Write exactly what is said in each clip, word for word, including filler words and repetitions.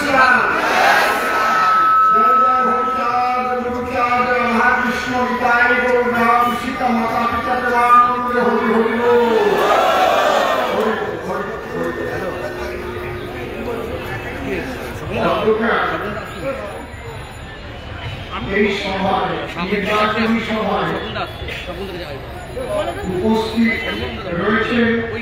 এই সভায় নির্বাচনী সভায় উপস্থিত রয়েছে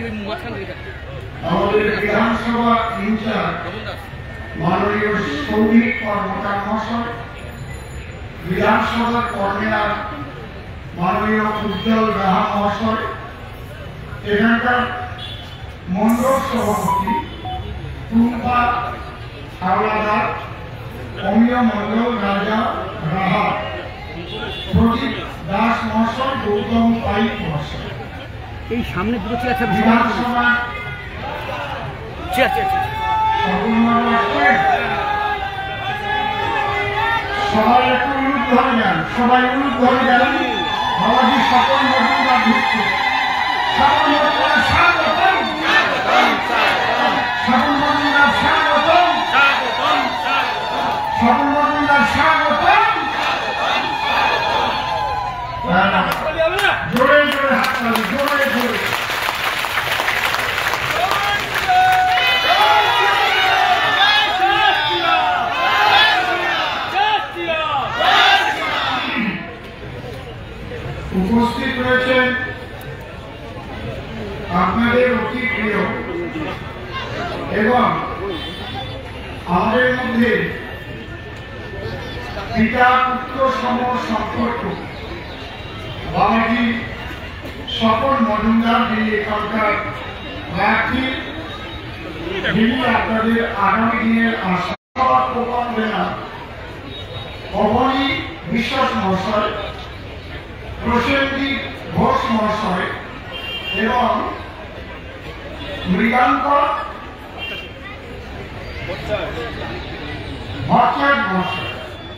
আমাদের বিধানসভা ইনচার্জ মাননীয় সৌমিক কর্মকার মহাশয়, বিধানসভার কর্মীরা মাননীয় উজ্জ্বল রাহা মহাশয়, এখানকার মন্ডল সভাপতি টুম্পা হাওলাদার, অমিয় মন্ডল রাজা রাহা, প্রদীপ দাস মহাশয়, গৌতম পাইক মহাশয়। এই সামনে দুটো চেয়ার আছে বিধানসভা চেয়ার চেয়ার সবাই একটু অনুরোধ ধরে যান, সবাই অনুরোধ ধরে যান। বাবাজি সকল মজুমদার ঢুকছে, সকল মজুমদার স্বাগতম, সকল মজুমদার স্বাগতম, সকল মজুমদার স্বাগতম। জোরে জোরে হাত তালি, জোরে জোরে। উপস্থিত রয়েছেন আপনাদের অতি প্রিয় এবং আমাদের মধ্যে পিতা পুত্র সম সম্পর্ক বাবাজি সকল মজুমদার, যিনি এখানকার প্রার্থী, যিনি আপনাদের আগামী দিনের আশা প্রমাণ দেনা অবনী বিশ্বাস মহাশয়, প্রসেনজিৎ ঘোষ মহাশয় এবং মৃগাঙ্ক ভট্টাচার্য মহাশয়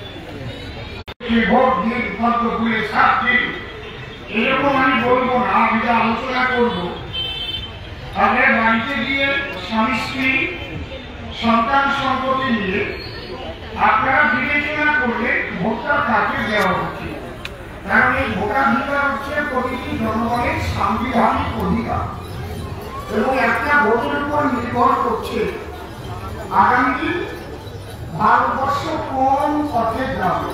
ভোট দিয়ে পদ্ম ফুলে সাত দিন এরকম আমি বলবো না, আমি যে আলোচনা করবো আপনার বাড়িতে গিয়ে স্বামী স্ত্রী সন্তান সম্পত্তি নিয়ে আপনারা বিবেচনা করলে ভোটটা কাকে দেওয়া হচ্ছে। কারণ এই ভোটাধিকার হচ্ছে প্রতিটি জনগণের সাংবিধানিক অধিকার এবং একটা ভোটের উপর নির্ভর করছে আগামী ভারতবর্ষ কোন পথে যাবে।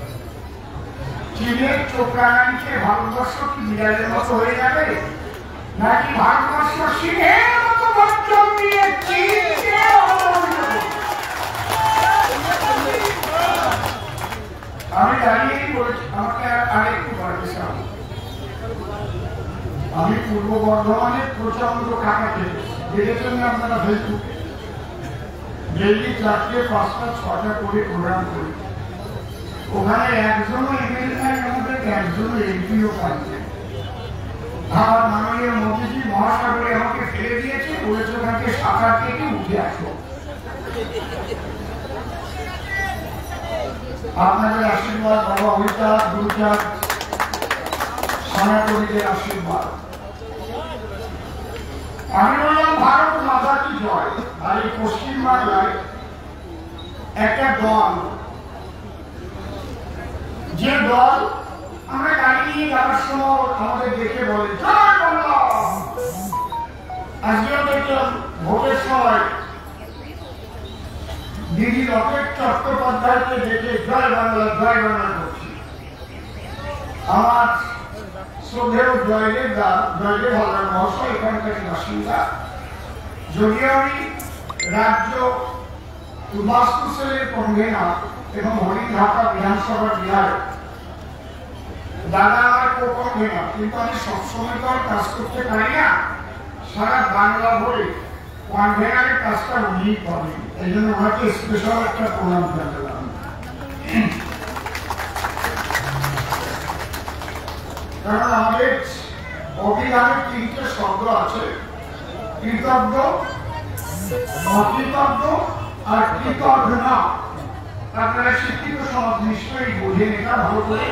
চীনের চোখরাঙানিকে ভারতবর্ষ কি বিড়ালের মতো হয়ে যাবে, নাকি ভারতবর্ষ সিংহের মতো বর্জন দিয়ে চীনকে আমি দাঁড়িয়েই বলেছি। আমাকে আরেকটু বলেছিলাম, আমি পূর্ব বর্ধমানে প্রচন্ড কাকাতে দেখেছেন আপনারা ফেসবুকে, ডেইলি চারটে পাঁচটা ছটা করে প্রোগ্রাম করি। ওখানে একজনও এমএলএ নাই, আমাদের একজনও এমপিও পাইছে। আমার মাননীয় মোদীজি মহাসাগরে আমাকে ফেলে দিয়েছে, বলেছে ওখানে সাঁতার থেকে উঠে আসো। আপনাদের আশীর্বাদ, বাবা অমিতা দুর্গার সনাতনীদের আশীর্বাদ। আমি বললাম ভারত মাতা কি জয়। আর এই পশ্চিমবাংলায় একটা দল, যে দল আমরা গাড়ি নিয়ে যাওয়ার সময় আমাদের দেখে বলে জয় বাংলা। আজকেও দেখলাম ভোটের সময় দিদি রকেট চট্টোপাধ্যায়কে দেখে জয় বাংলা জয় বাংলা করছি। আমার শ্রদ্ধেয় জয়দেব দা, জয়দেব হালদার মহাশয় এখানকার বাসিন্দা, যদিও আমি রাজ্য বাস্তু সেলের কনভেনার এবং হরিঘাটা বিধানসভার বিধায়ক, দাদা আমার কো-কনভেনার, কিন্তু আমি সবসময় তো আর কাজ করতে পারি না। সারা বাংলা ভরে কনভেনারের কাজটা উনি করেন, এই জন্য ওনাকে স্পেশাল একটা প্রণাম জানালাম। কারণ আমাদের অভিধানের তিনটে শব্দ আছে, কৃতজ্ঞ, অকৃতজ্ঞ আর কৃতজ্ঞ না। আপনারা শিক্ষিত সমাজ নিশ্চয়ই বোঝেন এটা ভালো করে।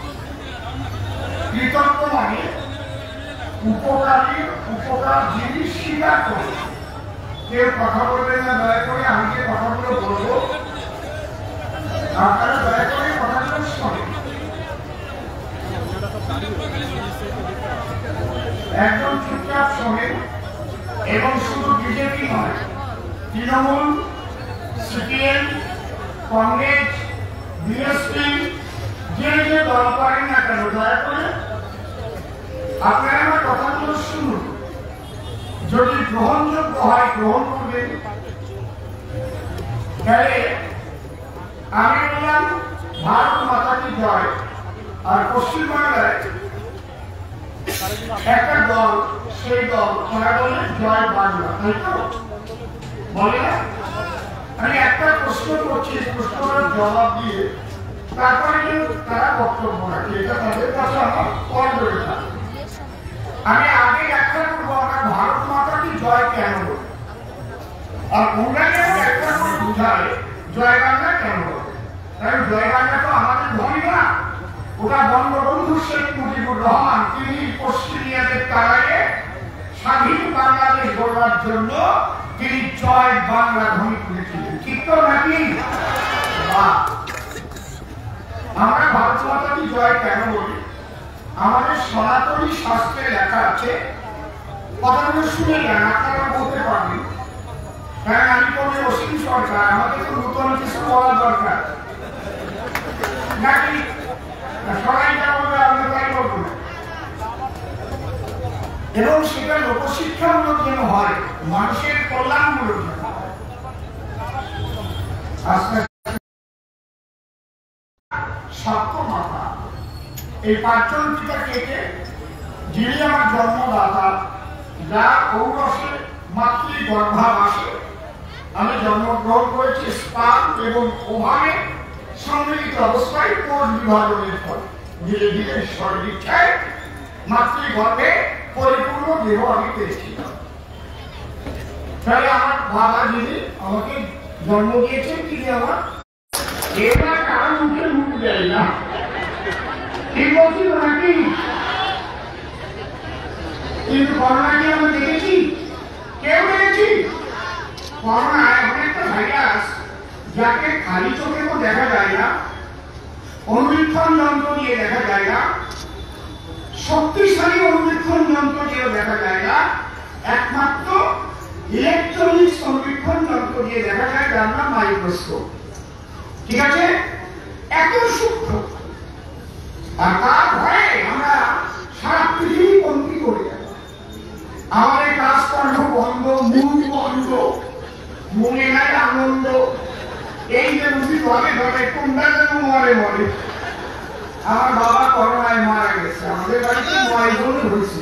কৃতজ্ঞ মানে উপকারী উপকার জিনিস স্বীকার করে। কেউ কথা বলবেন না, দয়া করে আমি যে কথাগুলো বলবো সিপিএম, কংগ্রেস, বিএসপি যে যে দল করেন না কেন দয়া করে আপনারা আমার কথাগুলো শুনুন। যদি গ্রহণযোগ্য হয় গ্রহণ করবেন। তাহলে আমি বললাম ভারত মাতা কি জয়, আর পশ্চিমবাংলায় একটা দল, সেই দল তারা বলে জয় বাংলা, তাই তো বলে না? আমি একটা প্রশ্ন করছি, প্রশ্নের জবাব দিয়ে তারপরে তারা বক্তব্য রাখে, এটা তাদের কাছে আমার কল করে থাকে। আমি আগে ব্যাখ্যা করবো আমরা ভারত মাতা কি জয় কেন বলি, আর ওরা যেন ব্যাখ্যা করে বুঝায় জয় বাংলা কেন বলে। কারণ জয় বাংলা তো আমাদের ধ্বনি না, ওটা বঙ্গবন্ধু শেখ মুজিবুর রহমান তিনি পশ্চিমিয়াদের তাড়াইয়ে স্বাধীন বাংলাদেশ গড়ার জন্য তিনি জয় বাংলা ধ্বনি তুলেছিলেন, ঠিক তো নাকি? আমরা ভারত মাতা কি জয় কেন বলি? আমাদের সনাতনী শাস্ত্রে লেখা আছে, কথাগুলো শুনে যান, আপনারা বলতে পারবেন। কারণ আমি কোনো অসীম সরকার, আমাদের তো নতুন কিছু বলা দরকার নাকি? সবাই যা বলবে আমরা তাই বলবো না, এবং সেটা লোকশিক্ষামূলক যেন হয়, মানুষের কল্যাণমূলক যেন হয়। সপ্তম মাতা এই পাঁচজন পিতা কে কে? যিনি আমার জন্মদাতা, যার ঔরসে মাতৃ গর্ভাবাসে আমি জন্মগ্রহণ করেছি, স্পাম এবং ওভামে সম্মিলিত অবস্থায় কোষ বিভাজনের ফলে ধীরে ধীরে ঈশ্বরের ইচ্ছায় মাতৃগর্ভে পরিপূর্ণ দেহ আমি পেয়েছিলাম। তাহলে আমার বাবা যিনি আমাকে জন্ম দিয়েছেন, তিনি আমার এবার কারো মুখে মুখ দেয় না, ঠিক বলছি তো নাকি? কিন্তু করোনাকে আমরা দেখেছি, কেউ দেখেছি? করোনা এমন একটা ভাইরাস যাকে খালি চোখেও দেখা যায় না, অনুবীক্ষণ যন্ত্র দিয়ে দেখা যায় না, শক্তিশালী অনুবীক্ষণ যন্ত্র দিয়েও দেখা যায় না, একমাত্র ইলেকট্রনিক অনুবীক্ষণ যন্ত্র দিয়ে দেখা যায়, যার নাম মাইক্রোস্কোপ। ঠিক আছে? এত সূক্ষ্ম, আর তার ভয়ে আমরা সারা পৃথিবী বন্দী করে যাব। আমাদের কাজকর্ম বন্ধ, মুখ বন্ধ, মনে নাই আনন্দ, এই যে বুঝি ঘরে ঘরে কোনটা যেন মরে মরে। আমার বাবা করোনায় মারা গেছে, আমাদের বাড়িতে নয় জন হয়েছিল।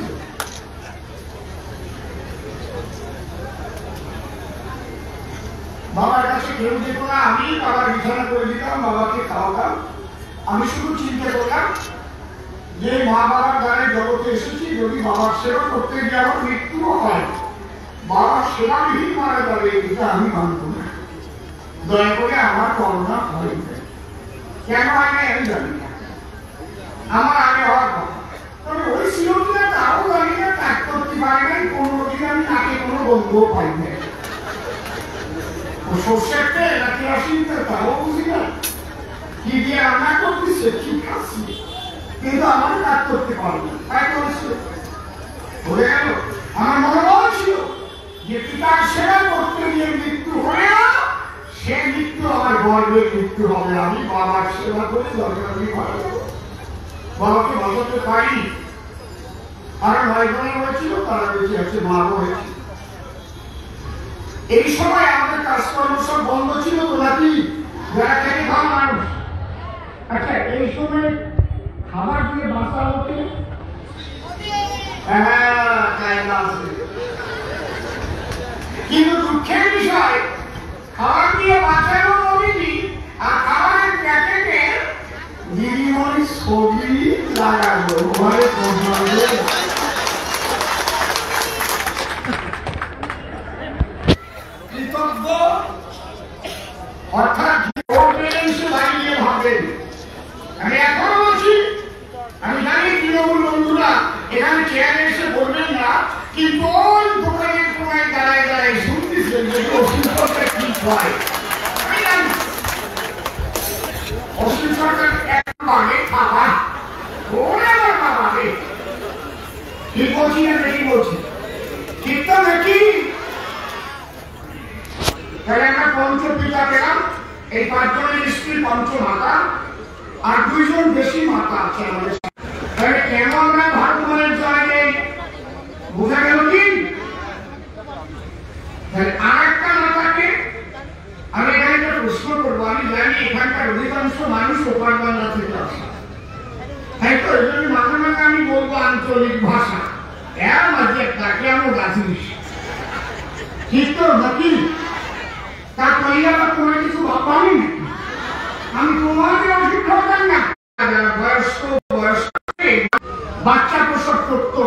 বাবার কাছে কেউ যেত না, আমি বাবার বিছানা করে দিতাম, বাবাকে খাওয়াতাম। আমি শুধু চিন্তা করলাম যে মা বাবার দ্বারে জগতে এসেছি, যদি বাবার সেবা করতে গিয়ে আমার মৃত্যুও হয়, বাবার সেবাবিহীন মারা যাবে, এটা আমি মানব না। দয়া করে আমার করোনা হয় না, কেন হয় না আমি জানি না, আমার আগে হওয়ার কথা। তবে ওই ছিল কিনা তাও জানি না, ত্যাগ করতে পারি নাই, পনেরো দিন আমি তাকে কোনো বন্ধুও পাই না। সর্ষের তেল নাকি আসিতে তাও বুঝি না, কি দিয়ে রান্না করতেছে ঠিক আছে, কিন্তু আমার কাজ করতে পারবো না, তাই করেছিল হয়ে গেল। আমার মনোবল ছিল যে পিতার সেবা করতে গিয়ে মৃত্যু হলেও সে মৃত্যু আমার গর্বের মৃত্যু হবে, আমি বাবার সেবা করে দরকারি ভালো বাবাকে বাঁচাতে পারি। আর নয় জন হয়েছিল, তারা বেঁচে আছে, মাও হয়েছিল। এই সময় আমাদের কাজকর্ম সব বন্ধ ছিল তো নাকি? যারা খেতে খাওয়া মানুষ, আচ্ছা এই সময় খাবার দিয়ে বাঁচা হতে কিন্তু দুঃখের বিষয়, খাবার দিয়ে বাঁচানো নদী আর খাবারের প্যাকেটে দিদিমণি ছবি লাগাবো ঘরে পৌঁছাবে। কৃতজ্ঞ অর্থাৎ বাড়িয়ে ভাববেন। আমি এখনো বলছি, আমি জানি তৃণমূল বন্ধুরা এখানে চেয়ারে এসে বলবেন না, কিন্তু ওই দোকানের কোনায় দাঁড়ায় দাঁড়ায় শুনতেছেন যে অসীম সরকার কি হয়। আমি জানি অসীম সরকার এক ভাগে খাওয়া ওরা ভাবে, ঠিক বলছি না নাকি? বলছি ঠিক তো নাকি? তাহলে আমরা পঞ্চপিতা পেলাম, এই পাঁচজনের স্ত্রী পঞ্চমাতা, আর দুইজন বেশি মাতা আছে আমাদের। তাহলে কেন আমরা ভারত মায়ের জয় নেই বোঝা গেল কি? আর একটা মাতাকে আমি এখানে একটা প্রশ্ন করবো। আমি জানি এখানকার অধিকাংশ মানুষ ওপার বাংলা থেকে আসে, তাই তো এই জন্য মাঝে মাঝে আমি বলবো আঞ্চলিক ভাষা। এর মাঝে তাকে আমার গাছিস ঠিক তো নাকি? তার কইলে আবার তোমার কিছু ভাববানি নাকি? আমি তোমাকে অশিক্ষা জানি না। বয়স্ক বয়স্ক বাচ্চা প্রসব করতো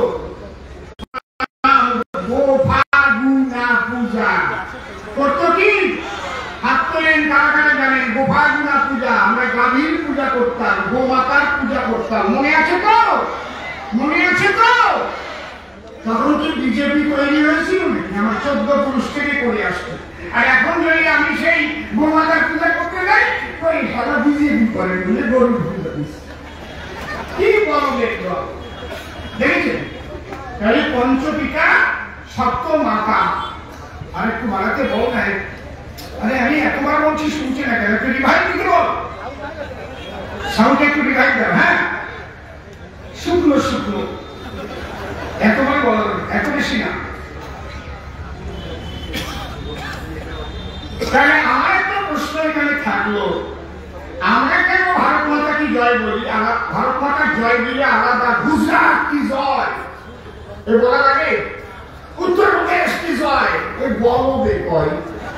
পূজা করতো কি? হাত তোলেন কারা কারা জানেন? গোপাগুনা পূজা। আমরা গাভীর পূজা করতাম, গোমাতার পূজা করতাম। মনে আছে তো? মনে আছে তো? তখন কি বিজেপি তৈরি হয়েছিল নাকি? আমার চোদ্দ পুরুষ থেকে করে আসতো। আর এখন যদি আমি সেই গোমাতার পূজা করতে যাই, ওই সারা বিজেপি করে বলে গরু পূজা দিচ্ছে। কি বলো দেখো, দেখেছেন? তাহলে পঞ্চপিতা সপ্ত মাতা। আর একটু বাড়াতে বল নাই। আরে আমি এতবার বলছি শুনছি না কেন? একটু রিভাইভ দিতে বল, সাউন্ড একটু রিভাইভ দাও। হ্যাঁ, শুকনো শুকনো এতবার বলা, এত বেশি না। তাহলে আমার একটা প্রশ্ন এখানে থাকলো, আমরা কেন ভারত মাতা কি জয় বলি? ভারত মাতার জয় দিলে আলাদা, গুজরাট কি জয় এ বলা লাগে, উত্তরপ্রদেশ কি জয় এ বলবে কয়।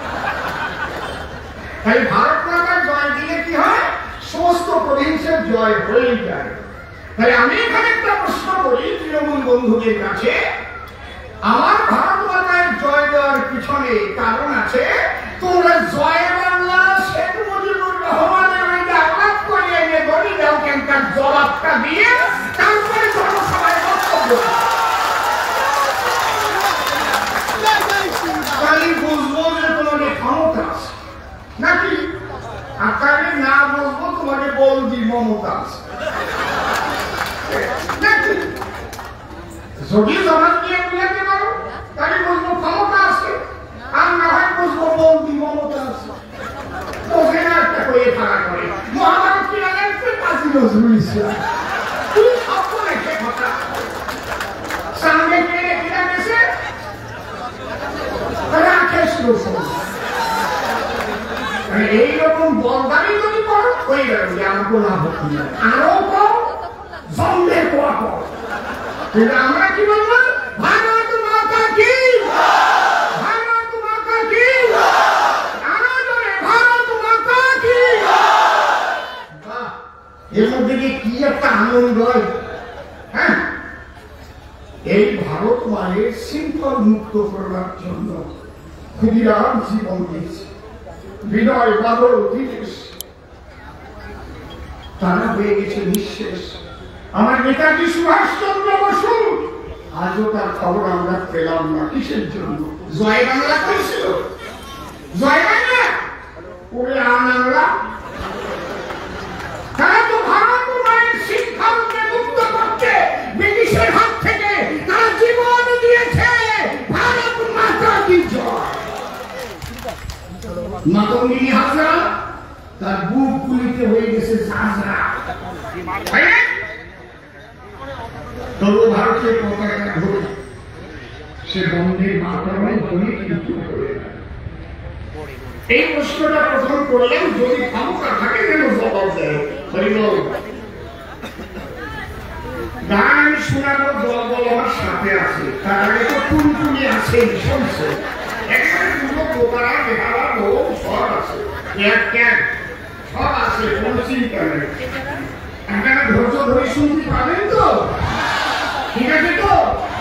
তাই ভারত মাতার জয় দিলে কি হয়? সমস্ত প্রভিন্সের জয় হয়ে যায়। তাই আমি এখানে একটা প্রশ্ন করি তৃণমূল বন্ধুদের কাছে, আমার ভারত মাতার জয় দেওয়ার পিছনে কারণ আছে। তোমরা জয় বাংলা শেখ মুজিবুর রহমানের ওইটা আলাপ করে এনে গড়ি দাও কেন, তার জবাবটা দিয়ে তারপরে জনসভায় বক্তব্য। তাই বুঝবো যে তোমাদের ক্ষমতা আছে নাকি, আর তাহলে না বুঝবো তোমাকে বলছি মমতা আছে নাকি। যদি জবাব দিয়ে বুঝাতে পারো তাহলে বুঝবো ক্ষমতা আছে, আর না হয় বুঝবো বলছি মমতা আছে। ওখানে একটা করে থাকা করে মহাভারত কি লাগে কাজী নজরুল ইসলাম, তুই সব লেখে কথা সামনে গিয়ে কিনা গেছে রাকেশ রোশন। এইরকম বলদারি যদি করো ওই আমার কোনো আপত্তি নেই, আরো কম জন্মে কোয়া কর। কিন্তু আমরা কি বলবো? ভারত মাতা কি, ভারত মাতা কি, আরো জোরে ভারত মাতা কি। এর মধ্যে কি একটা আনন্দ হয়। হ্যাঁ, এই ভারত মায়ের শৃঙ্খল মুক্ত করার জন্য ক্ষুদিরাম জীবন দিয়েছে। বিনয় বাদল দীনেশ তারা হয়ে গেছে নিঃশেষ। আমার নেতাজি সুভাষচন্দ্র বসু আজও তার খবর আমরা পেলাম না। কিসের জন্য? জয় বাংলা করেছিল, জয় বাংলা ওরে আনাংলা। তারা তো ভারত মায়ের শৃঙ্খলকে মুক্ত করতে ব্রিটিশের হাত থেকে তারা জীবন দিয়েছে। ভারত মাতা কি জয়। মাতঙ্গিনী হাজরা তার বুক গুলিতে হয়ে গেছে ঝাঁঝরা। তবু ভারতীয় পতাকা ধরে সে বন্দে মাতরম ধ্বনি কিন্তু করে। এই প্রশ্নটা প্রথম করলাম, যদি ক্ষমতা থাকে যেন জবাব দেয়। গান আমি শোনাবো, দল দল আমার সাথে আছে, তার আগে তো টুনটুনি আছে শুনছে। এখানে পুরো প্রকার বেহারা লোক সব আছে, সব আছে, কোন চিন্তা নেই। আপনারা ধৈর্য ধরে শুনতে পাবেন তো? ঠিক আছে তো?